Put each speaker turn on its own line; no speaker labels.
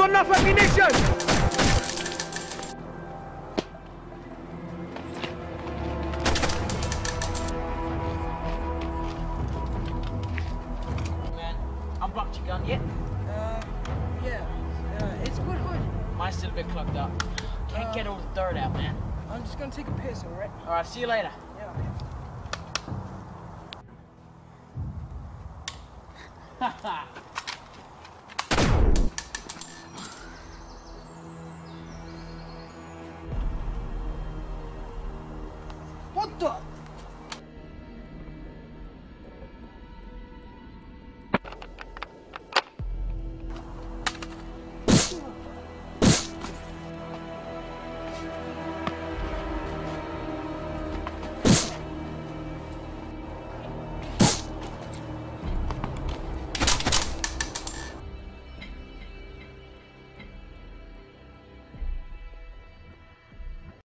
got enough ammunition!
Unbucked your gun yet?
Yeah. It's good.
Mine's still a bit clogged up. Can't get all the dirt out, man.
I'm just gonna take a piss, alright?
Alright, see you later.
Yeah.
Haha.
What the?